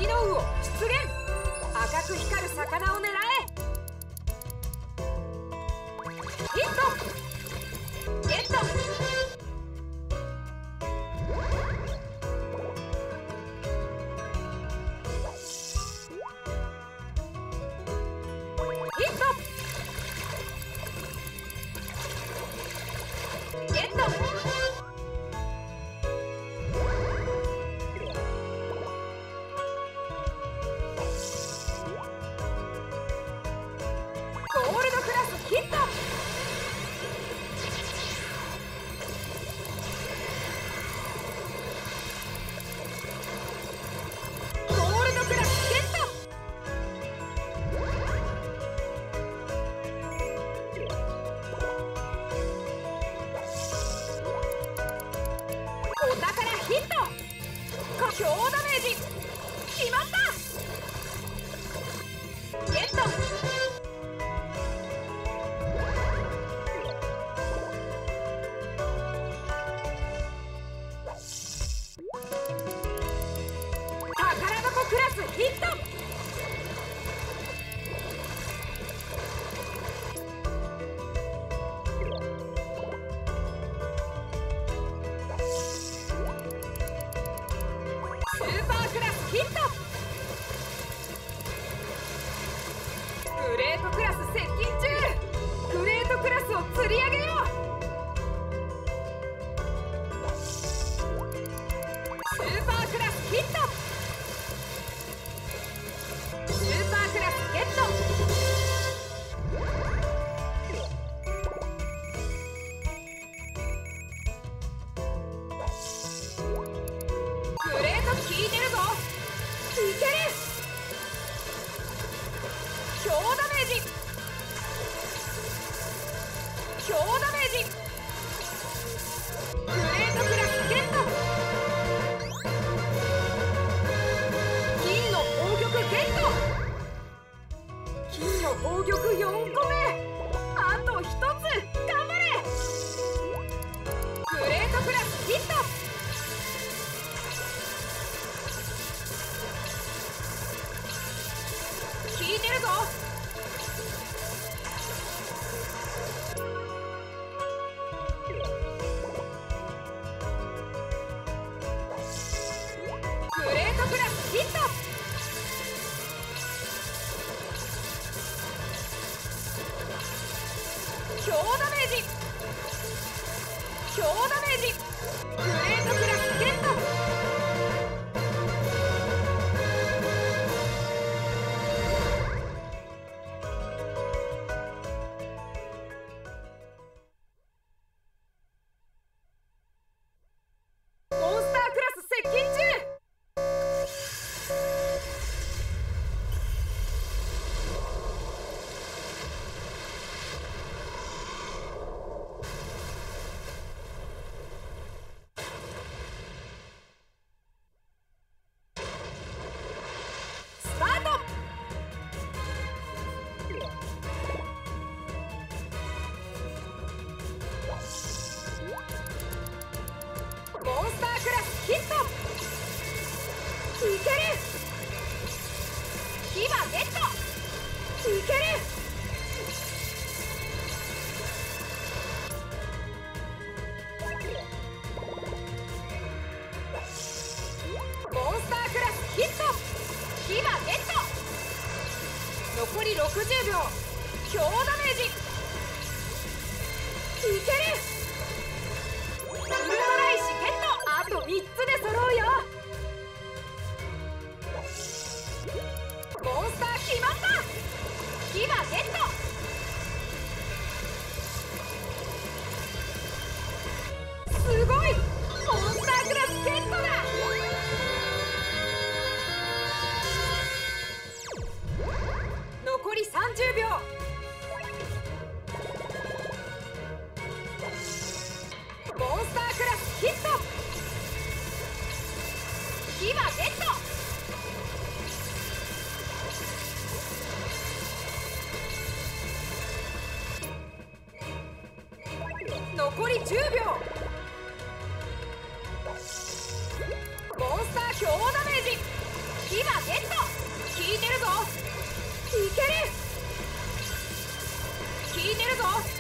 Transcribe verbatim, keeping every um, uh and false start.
右の魚出現。赤く光る魚を狙え。ヒット。ゲット。ヒット。ゲット。ゴールドクラスヒット。ゴールドクラスゲット。お宝ヒット。強ダメージ決まった。ゲット。宝箱クラスヒット。スーパークラスヒット。グレートクラス接近中。グレートクラスを釣り上げよう。スーパークラスヒット。スーパークラスゲット。グレート効いてるぞ。いける。強ダメージ。強ダメージ。グレートクラスゲット。銀の宝玉ゲット。金の宝玉よんこめ。あとひとつ頑張れ。グレートクラスヒット。効いてるぞ。グレートクラスヒット。強ダメージ。強ダメージ。グレートクラスゲット。モンスタークラス接近中。スタート。モンスタークラスヒット。いける。牙ゲット。いける。モンスタークラスヒット。牙ゲット。残りろくじゅうびょう。強ダメージ。いける。ウルトラ石ゲット。あとみっつで揃うよ。モンスター決まった。牙ゲット。すごい。モンスタークラスゲットだ。残りさんじゅうびょう。モンスタークラスヒット。牙ゲット。残りじゅうびょう。モンスター強ダメージ。牙牙ゲット。効いてるぞ。いける。効いてるぞ。